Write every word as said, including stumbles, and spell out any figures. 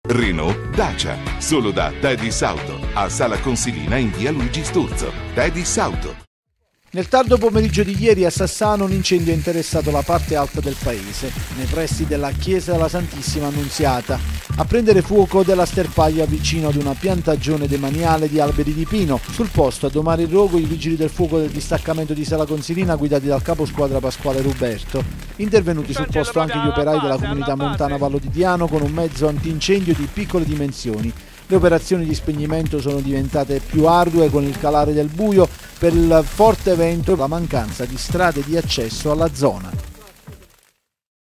Renault Dacia, solo da Tedis Auto, a Sala Consilina in via Luigi Sturzo. Tedis Auto. Nel tardo pomeriggio di ieri a Sassano un incendio ha interessato la parte alta del paese, nei pressi della chiesa della Santissima Annunziata. A prendere fuoco della sterpaglia vicino ad una piantagione demaniale di alberi di pino. Sul posto, a domare il rogo, i vigili del fuoco del distaccamento di Sala Consilina guidati dal capo squadra Pasquale Ruberto. Intervenuti sul posto anche gli operai della comunità montana Vallo di Diano con un mezzo antincendio di piccole dimensioni. Le operazioni di spegnimento sono diventate più ardue con il calare del buio per il forte vento e la mancanza di strade di accesso alla zona.